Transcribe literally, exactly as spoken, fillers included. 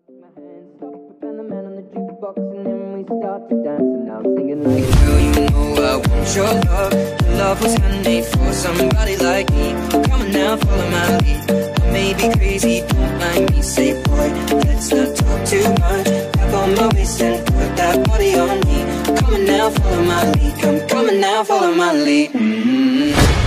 My hands stop, I found the man on the jukebox, and then we start to dance, and now I'm singing like, girl, you know I want your love. Your love was handmade for somebody like me. Come on now, follow my lead. I may be crazy, don't mind me. Say, boy, let's not talk too much. Grab on my waist and put that body on me. Come on now, follow my lead. Come, come on now, follow my lead. Mm-hmm.